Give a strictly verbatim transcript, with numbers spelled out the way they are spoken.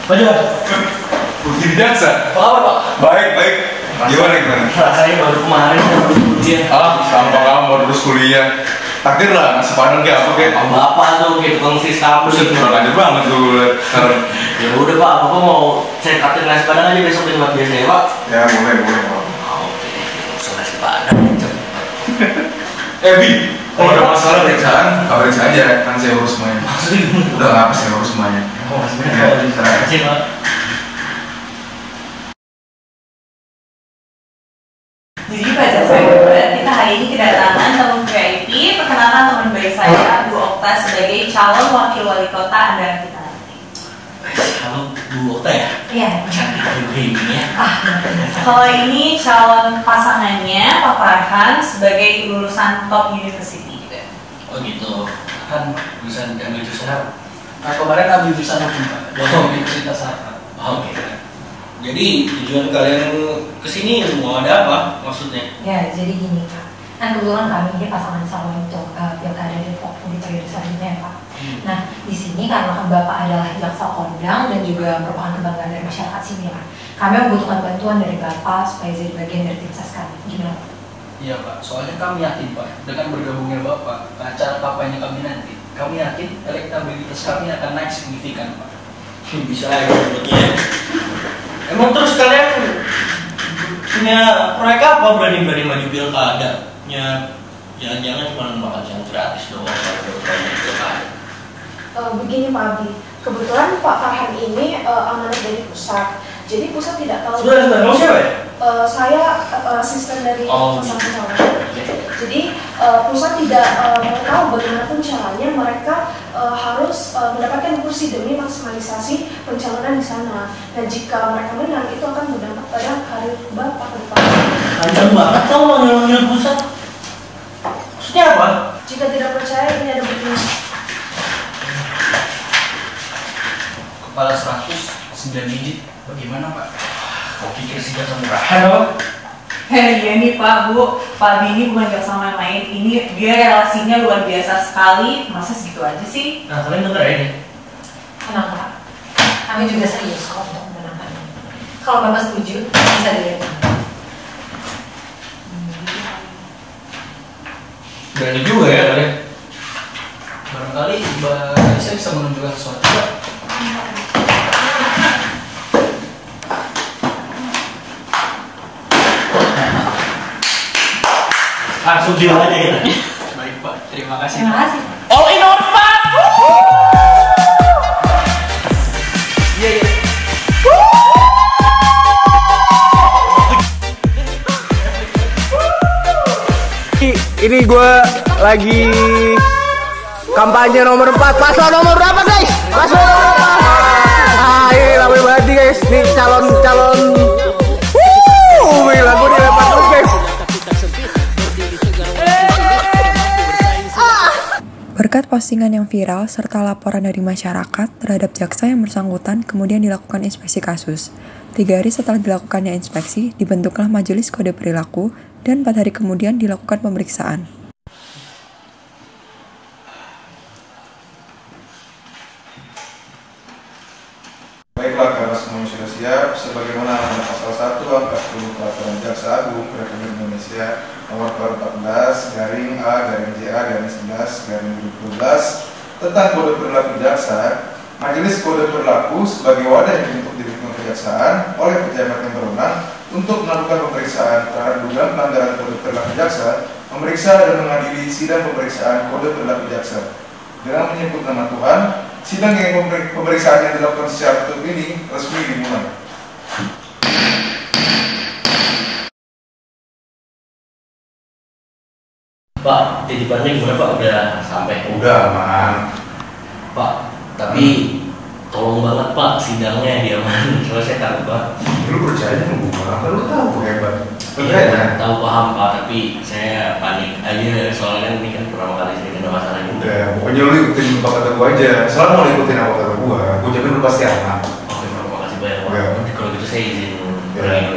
Waduh, Bukti jaksa. apa Pak? Baik, baik. Gimana gimana? Rasanya baru kemarin baru kuliah. Ah, sampah kamu baru lulus kuliah. Takdir lah, nasi padang kayak apa kayak? Sama bapak tuh kayak tukang sis kampus Buset, gitu. kurang ajar banget tuh sekarang. Ya udah Pak, bapak mau saya katin nasi padang aja besok di tempat biasa ya Pak. Ya boleh, boleh. Oh, oke, langsung nasi padang. Eh Bi, kalau ada masalah periksaan, kabarin saya aja, kan saya urus semuanya. Maksudnya gimana? Udah nggak apa, saya urus semuanya. Oh, maksudnya Ya, apa? terima Kasih Pak. Jadi pada sahabat, kita hari ini kedatangan teman V I P. Perkenalkan teman baik saya, Bu Okta, sebagai calon wakil wali kota andalan kita nanti. Kalau Bu Okta ya? Iya. Cantik juga ini ya. Ah, kalau ini calon pasangannya Pak Farhan sebagai lulusan top university juga. Oh gitu. Kan lulusan ambil jurusan apa? Nah, kemarin ambil jurusan hukum Pak, dari Universitas Harvard. Oh, oke. Jadi tujuan kalian kesini mau ada apa maksudnya? Ya, jadi gini Pak. Kan kebetulan kami ini pasangan calon untuk uh, pilkada Depok di periode selanjutnya ya Pak. Hmm. Nah, di sini karena kan Bapak adalah jaksa kondang dan juga merupakan kebanggaan dari masyarakat sini Pak. Kami membutuhkan bantuan dari Bapak supaya jadi bagian dari tim ses kami. Gimana Pak? Iya Pak, soalnya kami yakin Pak, dengan bergabungnya Bapak ke acara kampanye kami nanti, kami yakin elektabilitas kami akan naik signifikan Pak. Bisa aja sebetulnya. Emang terus kalian punya proyek apa berani-berani maju pilkada? Ya, jangan-jangan cuma makan siang gratis doang kalau berani pilkada. Uh, begini Pak Abi, kebetulan Pak Farhan ini uh, amanat dari pusat, jadi pusat tidak tahu. Sudah, sudah, mau siapa ya? Uh, saya uh, asisten dari Oh, pasangan gitu. calon. Jadi uh, pusat tidak uh, tahu bagaimanapun caranya mereka uh, harus uh, mendapatkan kursi demi maksimalisasi pencalonan di sana. Nah jika mereka menang itu akan berdampak pada karir Bapak ke depan. Kenceng banget tau manggil-manggil pusat. Maksudnya apa? Jika tidak percaya ini ada buktinya. Kepala seratus sembilan digit, bagaimana Pak? Kau pikir sih gak murahan apa? Hei, iya nih Pak, Bu. Pak Abi ini bukan jaksa main-main. Ini dia relasinya luar biasa sekali. Masa segitu aja sih? Nah, kalian denger ya nih? Tenang Pak. Kami juga serius kok untuk menangkan ini. Kalau Bapak setuju, bisa dilihat. Berani juga ya kalian? Barangkali Mbak Aisyah bisa menunjukkan sesuatu Pak. Langsung bilang aja kita. Baik Pak, terima kasih. Terima kasih. All in on Pak! Iya, iya. Ini gue lagi kampanye nomor empat, paslon nomor berapa guys? Paslon nomor empat. Ah ini rame banget nih guys, nih calon-calon. Wuh, gila gue dilempar terus guys. Berkat postingan yang viral serta laporan dari masyarakat terhadap jaksa yang bersangkutan kemudian dilakukan inspeksi kasus. Tiga hari setelah dilakukannya inspeksi, dibentuklah Majelis Kode Perilaku dan empat hari kemudian dilakukan pemeriksaan. Baiklah, karena semuanya sudah siap, sebagaimana amanat pasal satu angka sepuluh Peraturan Jaksa Agung Republik Indonesia nomor empat belas garing A garing J A garing sebelas garing dua ribu dua belas tentang kode perilaku jaksa, Majelis Kode Perilaku sebagai wadah yang dibentuk di lingkungan kejaksaan oleh pejabat yang berwenang untuk melakukan pemeriksaan terhadap dugaan pelanggaran kode perilaku jaksa, memeriksa dan mengadili sidang pemeriksaan kode perilaku jaksa. Dengan menyebut nama Tuhan, sidang yang pemeriksaan yang dilakukan secara tertutup ini resmi dimulai. Pak, titipannya gimana Pak? Udah sampai? Udah, man. Pak, tapi tolong banget Pak sidangnya diaman. Soalnya saya takut Pak. Lu percaya sama gua? Apa lu tahu gua hebat? Iya, tahu paham Pak, tapi saya panik aja soalnya ini kan pertama kali saya kena masalah ini. Udah, pokoknya lu ikutin apa kata gua aja. Selama lu ikutin apa kata gua, gua jamin lu pasti aman. Oke Pak, makasih banyak Pak. Udah. Kalau gitu saya izin berangkat